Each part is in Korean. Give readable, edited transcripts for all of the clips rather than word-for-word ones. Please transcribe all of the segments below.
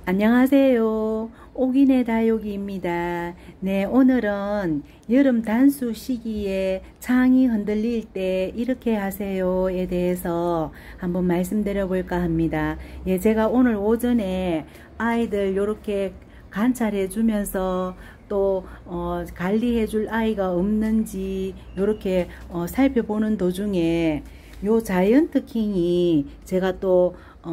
안녕하세요. 옥인의 다육이입니다. 네, 오늘은 여름 단수 시기에 창이 흔들릴 때 이렇게 하세요에 대해서 한번 말씀드려 볼까 합니다. 예, 제가 오늘 오전에 아이들 요렇게 관찰해 주면서 또 관리해 줄 아이가 없는지 요렇게 살펴보는 도중에 요 자이언트 킹이 제가 또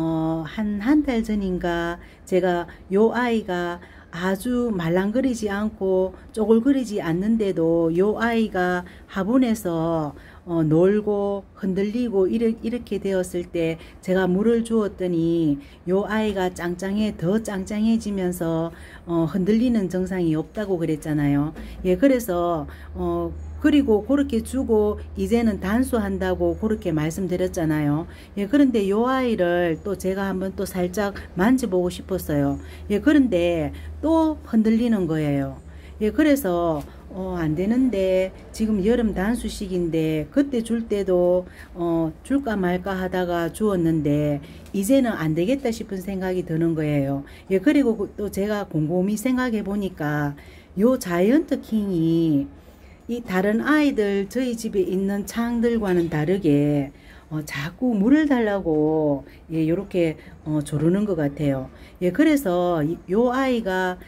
한 달 전인가 제가 요 아이가 아주 말랑거리지 않고 쪼글거리지 않는데도 요 아이가 화분에서 놀고 흔들리고 이렇게 되었을 때 제가 물을 주었더니 요 아이가 더 짱짱해지면서 흔들리는 증상이 없다고 그랬잖아요. 예, 그래서 그리고 그렇게 주고 이제는 단수한다고 그렇게 말씀드렸잖아요. 예, 그런데 요 아이를 또 제가 한번 또 살짝 만져보고 싶었어요. 예, 그런데 또 흔들리는 거예요. 예, 그래서 안 되는데 지금 여름 단수 시기인데 그때 줄 때도 줄까 말까 하다가 주었는데 이제는 안 되겠다 싶은 생각이 드는 거예요. 예, 그리고 또 제가 곰곰이 생각해 보니까 요 자이언트 킹이 이 다른 아이들 저희 집에 있는 창들과는 다르게 자꾸 물을 달라고 예, 요렇게 조르는 것 같아요. 예, 그래서 요 아이가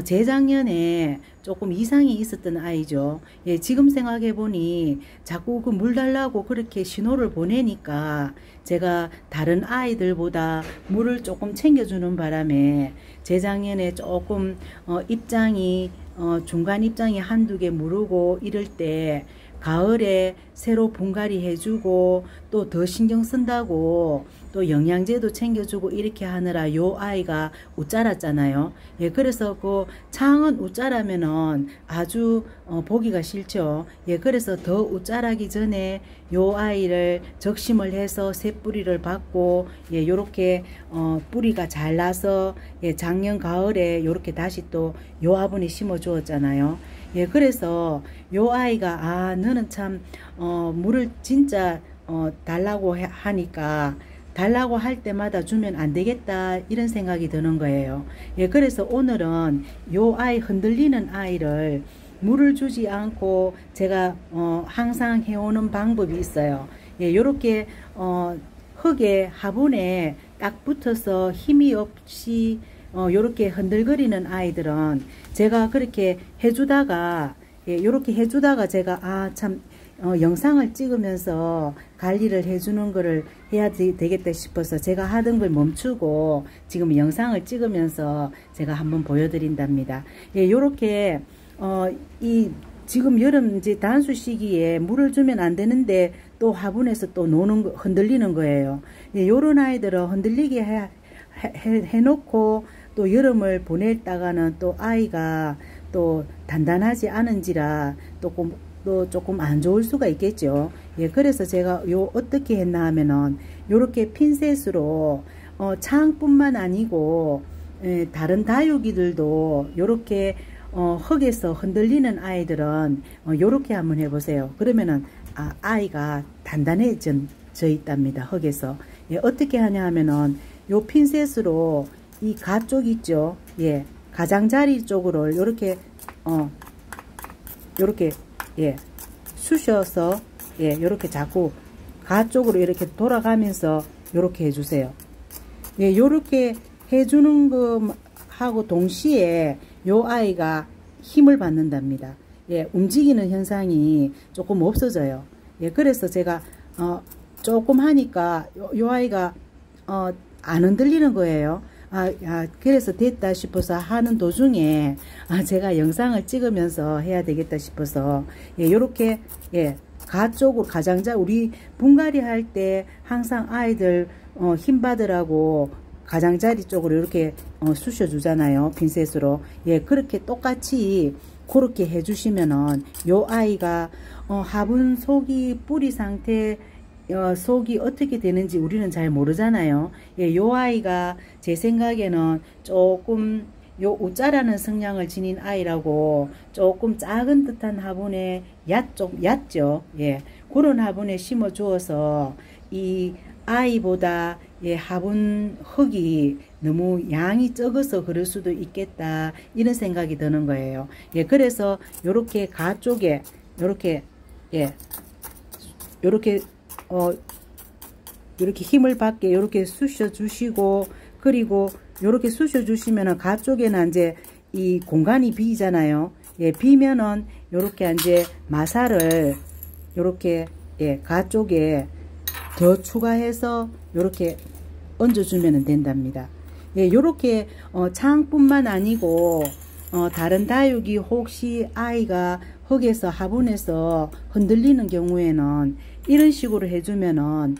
재작년에 조금 이상이 있었던 아이죠. 예, 지금 생각해 보니 자꾸 그 물 달라고 그렇게 신호를 보내니까 제가 다른 아이들보다 물을 조금 챙겨주는 바람에 재작년에 조금 입장이 중간 입장이 한두 개 무르고 이럴 때 가을에 새로 분갈이 해주고 또 더 신경 쓴다고 또 영양제도 챙겨주고 이렇게 하느라 요 아이가 웃자랐잖아요. 예, 그래서 그 창은 웃자라면은 아주 보기가 싫죠. 예, 그래서 더 웃자라기 전에 요 아이를 적심을 해서 새 뿌리를 받고 예, 요렇게 뿌리가 잘 나서 예, 작년 가을에 요렇게 다시 또 요 화분에 심어 주었잖아요. 예, 그래서 요 아이가 너는 참 물을 진짜 달라고 하니까 달라고 할 때마다 주면 안 되겠다 이런 생각이 드는 거예요. 예, 그래서 오늘은 요 아이 흔들리는 아이를 물을 주지 않고 제가 항상 해오는 방법이 있어요. 예, 요렇게 흙에 화분에 딱 붙어서 힘이 없이 요렇게 흔들거리는 아이들은 제가 그렇게 해주다가 예, 요렇게 해주다가 제가 참 영상을 찍으면서 관리를 해주는 거를 해야 되겠다 싶어서 제가 하던 걸 멈추고 지금 영상을 찍으면서 제가 한번 보여드린답니다. 예, 요렇게 이 지금 여름 이제 단수 시기에 물을 주면 안 되는데 또 화분에서 또 흔들리는 거예요. 예, 요런 아이들은 흔들리게 해놓고 또 여름을 보냈다가는 또 아이가 또 단단하지 않은지라 또 조금 안 좋을 수가 있겠죠. 예, 그래서 제가 어떻게 했나 하면은 요렇게 핀셋으로 창뿐만 아니고 다른 다육이들도 요렇게 흙에서 흔들리는 아이들은 요렇게 한번 해보세요. 그러면은 아이가 단단해져 있답니다. 흙에서. 예, 어떻게 하냐 하면은 요 핀셋으로 이 가쪽 있죠. 예, 가장자리 쪽으로 요렇게 요렇게 예, 쑤셔서 예, 요렇게 자꾸 가쪽으로 이렇게 돌아가면서 요렇게 해주세요. 예, 요렇게 해주는 거 하고 동시에 요 아이가 힘을 받는답니다. 예, 움직이는 현상이 조금 없어져요. 예, 그래서 제가 조금 하니까 요 아이가 안 흔들리는 거예요. 그래서 됐다 싶어서 하는 도중에 제가 영상을 찍으면서 해야 되겠다 싶어서 예, 요렇게 예, 가쪽으로 가장자 우리 분갈이 할 때 항상 아이들 힘 받으라고 가장자리 쪽으로 이렇게 쑤셔 주잖아요. 핀셋으로. 예, 그렇게 똑같이 그렇게 해주시면은 요 아이가 화분 속이 뿌리 상태 속이 어떻게 되는지 우리는 잘 모르잖아요. 예, 요 아이가 제 생각에는 조금 요 우짜라는 성향을 지닌 아이라고 조금 작은 듯한 화분에 얕죠. 예, 그런 화분에 심어 주어서 이 아이보다 예, 화분 흙이 너무 양이 적어서 그럴 수도 있겠다 이런 생각이 드는 거예요. 예, 그래서 요렇게 가 쪽에 요렇게 예, 요렇게 이렇게 힘을 받게 요렇게 쑤셔 주시고, 그리고 요렇게 쑤셔 주시면은 가 쪽에는 이제 이 공간이 비잖아요. 예, 비면은 요렇게 이제 마사를 요렇게 예, 가 쪽에 더 추가해서 요렇게 얹어주면 된답니다. 예, 요렇게 창뿐만 아니고 다른 다육이 혹시 아이가 흙에서 화분에서 흔들리는 경우에는 이런 식으로 해주면은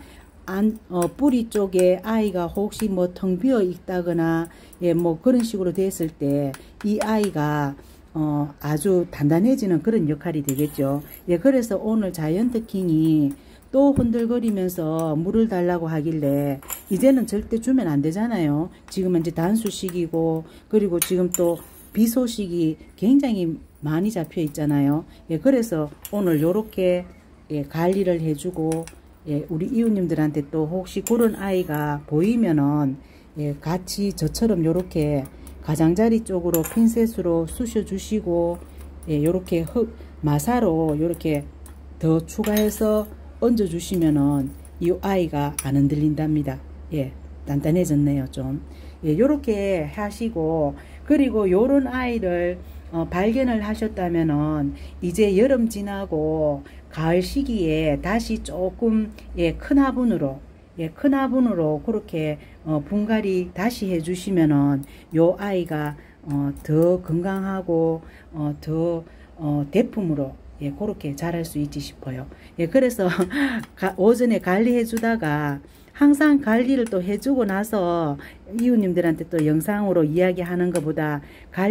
뿌리 쪽에 아이가 혹시 뭐 텅 비어 있다거나 예, 뭐 그런 식으로 됐을 때 이 아이가 아주 단단해지는 그런 역할이 되겠죠. 예, 그래서 오늘 자이언트킹이 또 흔들거리면서 물을 달라고 하길래 이제는 절대 주면 안 되잖아요. 지금은 이제 단수 시기고, 그리고 지금 또 비 소식이 굉장히 많이 잡혀 있잖아요. 예, 그래서 오늘 요렇게 예, 관리를 해주고, 예, 우리 이웃님들한테 또 혹시 그런 아이가 보이면은 예, 같이 저처럼 요렇게 가장자리 쪽으로 핀셋으로 쑤셔 주시고, 예, 요렇게 마사로 요렇게 더 추가해서 얹어 주시면은 이 아이가 안 흔들린답니다. 예, 단단해졌네요 좀. 예, 요렇게 하시고, 그리고 요런 아이를 발견을 하셨다면은 이제 여름 지나고 가을 시기에 다시 조금 예, 큰 화분으로 예, 큰 화분으로 그렇게 분갈이 다시 해주시면은 요 아이가 더 건강하고 더 대품으로 예, 그렇게 자랄 수 있지 싶어요. 예, 그래서 오전에 관리해 주다가 항상 관리를 또 해주고 나서 이웃님들한테 또 영상으로 이야기하는 것보다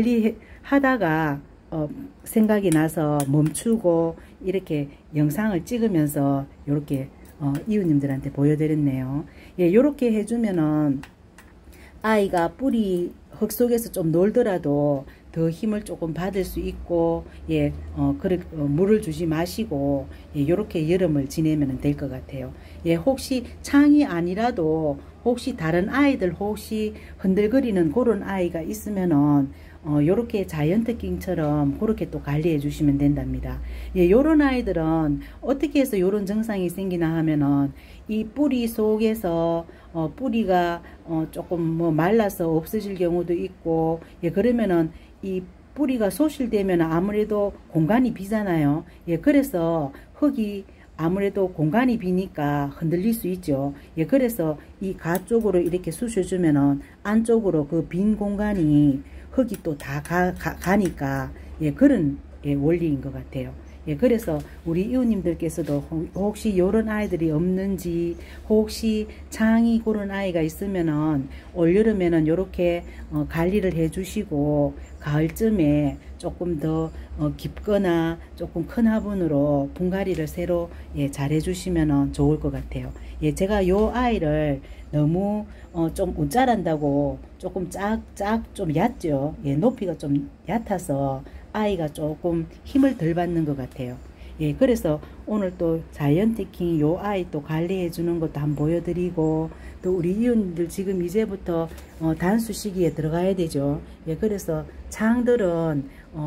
관리하다가 생각이 나서 멈추고 이렇게 영상을 찍으면서 이렇게 이웃님들한테 보여드렸네요. 예, 이렇게 해주면은 아이가 뿌리 흙 속에서 좀 놀더라도 더 힘을 조금 받을 수 있고, 예, 물을 주지 마시고, 예, 요렇게 여름을 지내면 될 것 같아요. 예, 혹시 창이 아니라도, 혹시 다른 아이들 혹시 흔들거리는 그런 아이가 있으면은, 요렇게 자이언트킹처럼 그렇게 또 관리해 주시면 된답니다. 예, 요런 아이들은 어떻게 해서 요런 증상이 생기나 하면은, 이 뿌리 속에서 뿌리가 조금 뭐 말라서 없어질 경우도 있고, 예, 그러면은 이 뿌리가 소실되면 아무래도 공간이 비잖아요. 예, 그래서 흙이 아무래도 공간이 비니까 흔들릴 수 있죠. 예, 그래서 이 가 쪽으로 이렇게 쑤셔주면은 안쪽으로 그 빈 공간이 흙이 또 다 가니까 예, 그런 예, 원리인 것 같아요. 예, 그래서 우리 이웃님들께서도 혹시 요런 아이들이 없는지, 혹시 창이 그런 아이가 있으면은 올여름에는 요렇게 관리를 해 주시고 가을쯤에 조금 더 깊거나 조금 큰 화분으로 분갈이를 새로 예, 잘 해주시면 좋을 것 같아요. 예, 제가 요 아이를 너무 좀 운짤한다고 조금 좀 얕죠. 예, 높이가 좀 얕아서 아이가 조금 힘을 덜 받는 것 같아요. 예, 그래서 오늘 또 자이언트킹 요 아이 또 관리해 주는 것도 한번 보여드리고, 또 우리 이웃들 지금 이제부터 단수 시기에 들어가야 되죠. 예, 그래서 창들은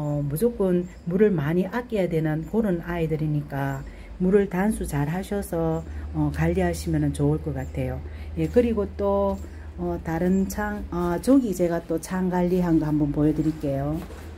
무조건 물을 많이 아껴야 되는 그런 아이들이니까 물을 단수 잘 하셔서 관리하시면 좋을 것 같아요. 예, 그리고 또 다른 저기 제가 또 창 관리한 거 한번 보여드릴게요.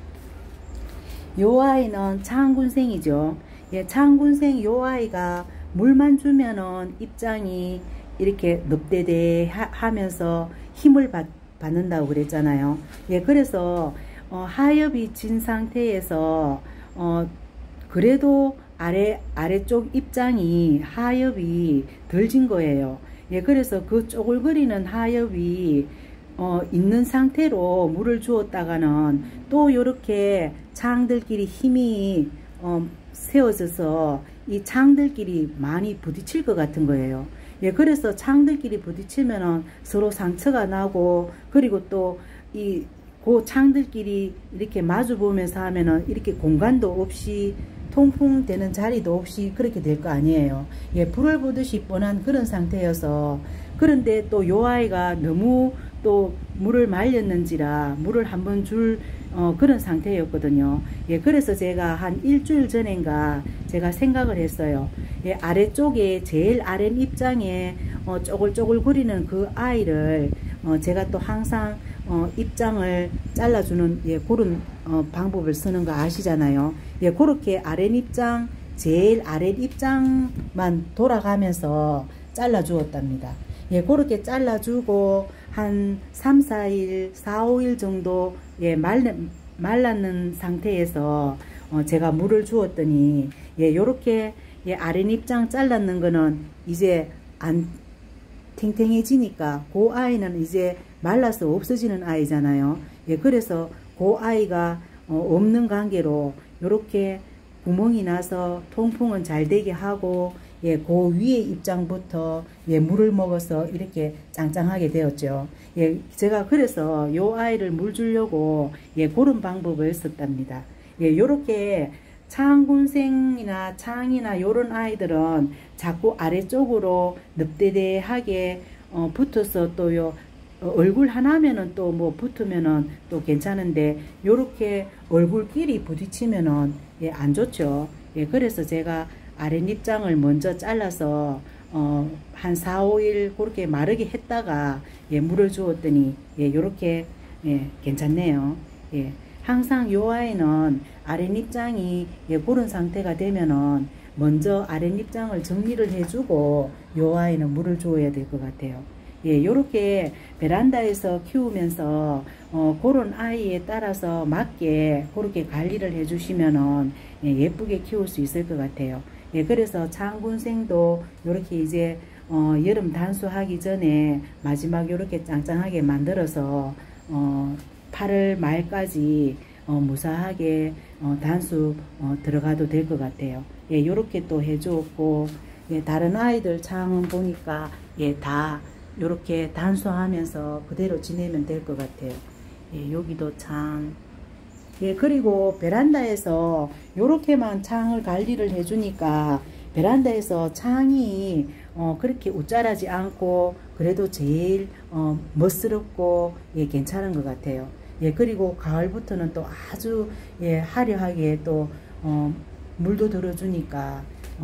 요 아이는 창군생이죠. 예, 창군생 요 아이가 물만 주면은 입장이 이렇게 넙대대 하면서 힘을 받는다고 그랬잖아요. 예, 그래서 하엽이 진 상태에서 그래도 아래쪽 입장이 하엽이 덜 진 거예요. 예, 그래서 그 쪼글거리는 하엽이 있는 상태로 물을 주었다가는 또 이렇게 창들끼리 힘이 세워져서 이 창들끼리 많이 부딪힐 것 같은 거예요. 예, 그래서 창들끼리 부딪히면은 서로 상처가 나고, 그리고 또 그 창들끼리 이렇게 마주 보면서 하면은 이렇게 공간도 없이 통풍되는 자리도 없이 그렇게 될 거 아니에요. 예, 불을 보듯이 뻔한 그런 상태여서 그런데 또 요 아이가 너무 또 물을 말렸는지라 물을 한번 줄 그런 상태였거든요. 예, 그래서 제가 한 일주일 전인가 제가 생각을 했어요. 예, 아래쪽에 제일 아랫 입장에 쪼글쪼글거리는 그 아이를 제가 또 항상 입장을 잘라주는 예, 그런 방법을 쓰는 거 아시잖아요. 예, 그렇게 아랫 입장 제일 아랫 입장만 돌아가면서 잘라 주었답니다. 예, 그렇게 잘라주고 한 3, 4일, 4, 5일 정도 예, 말랐는 상태에서 제가 물을 주었더니 예, 요렇게 예, 아랫입장 잘랐는 거는 이제 안 탱탱해지니까 그 아이는 이제 말라서 없어지는 아이잖아요. 예, 그래서 그 아이가 없는 관계로 요렇게 구멍이 나서 통풍은 잘 되게 하고 예, 그 위에 입장부터 예, 물을 먹어서 이렇게 짱짱하게 되었죠. 예, 제가 그래서 요 아이를 물 주려고 예, 그런 방법을 썼답니다. 예, 요렇게 창군생이나 창이나 요런 아이들은 자꾸 아래쪽으로 늪대대하게 붙어서 또요 얼굴 하나면은 또 뭐 붙으면은 또 괜찮은데 요렇게 얼굴끼리 부딪히면은 예, 안 좋죠. 예, 그래서 제가 아랫입장을 먼저 잘라서 한 4, 5일 그렇게 마르게 했다가 예, 물을 주었더니 예, 요렇게 예, 괜찮네요. 예, 항상 요 아이는 아랫입장이 예, 그런 상태가 되면은 먼저 아랫입장을 정리를 해주고 요 아이는 물을 주어야 될 것 같아요. 예, 요렇게 베란다에서 키우면서 그런 아이에 따라서 맞게 그렇게 관리를 해주시면은 예, 예쁘게 키울 수 있을 것 같아요. 예, 그래서 창군생도 요렇게 이제 여름 단수하기 전에 마지막 요렇게 짱짱하게 만들어서 8월 말까지 무사하게 단수 들어가도 될 것 같아요. 예, 요렇게 또 해주었고 예, 다른 아이들 창은 보니까 예, 다 요렇게 단수하면서 그대로 지내면 될 것 같아요. 예, 여기도 창. 예, 그리고 베란다에서 요렇게만 창을 관리를 해주니까 베란다에서 창이 그렇게 웃자라지 않고 그래도 제일 멋스럽고 예, 괜찮은 것 같아요. 예, 그리고 가을부터는 또 아주 예, 화려하게 또 물도 들어주니까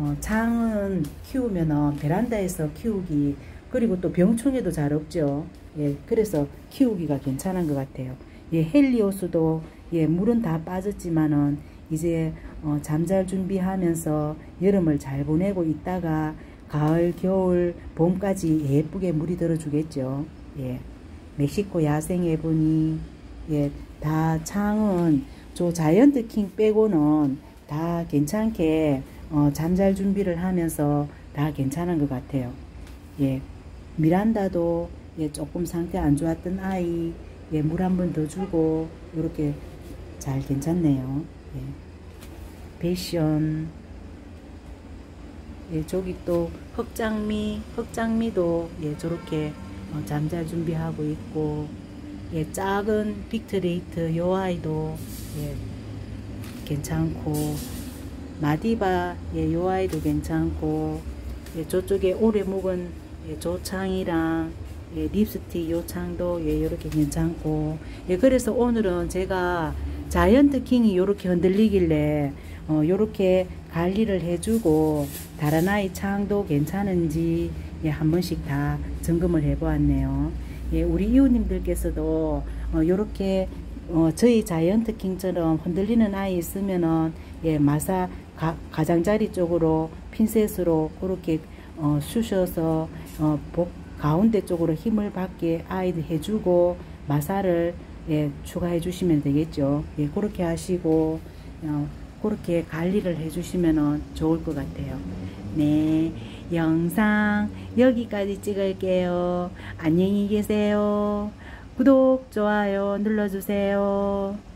창은 키우면은 베란다에서 키우기 그리고 또 병충해도 잘 없죠. 예, 그래서 키우기가 괜찮은 것 같아요. 예, 헬리오스도 예, 물은 다 빠졌지만은 이제 잠잘 준비하면서 여름을 잘 보내고 있다가 가을, 겨울, 봄까지 예쁘게 물이 들어주겠죠. 예, 멕시코 야생 에보니 예, 다 창은 저 자이언트 킹 빼고는 다 괜찮게 잠잘 준비를 하면서 다 괜찮은 것 같아요. 예, 미란다도 예, 조금 상태 안 좋았던 아이 예, 물 한 번 더 주고 이렇게 잘 괜찮네요. 예. 패션 예, 저기 또 흑장미도 예, 저렇게 잠잘 준비하고 있고 예, 작은 빅트레이트 요 아이도 예, 괜찮고 마디바 예, 요 아이도 괜찮고 예, 저쪽에 오래 묵은 예, 조창이랑 예, 립스틱 요 창도 예, 요렇게 괜찮고 예, 그래서 오늘은 제가 자이언트 킹이 요렇게 흔들리길래 요렇게 관리를 해주고 다른 아이 창도 괜찮은지 예, 한 번씩 다 점검을 해 보았네요. 예, 우리 이웃님들께서도 요렇게 저희 자이언트 킹처럼 흔들리는 아이 있으면은 예, 마사 가장자리 쪽으로 핀셋으로 그렇게 쑤셔서 가운데 쪽으로 힘을 받게 아이들 해주고 마사를 예, 추가해 주시면 되겠죠. 예, 그렇게 하시고 그렇게 관리를 해 주시면 좋을 것 같아요. 네, 영상 여기까지 찍을게요. 안녕히 계세요. 구독, 좋아요 눌러주세요.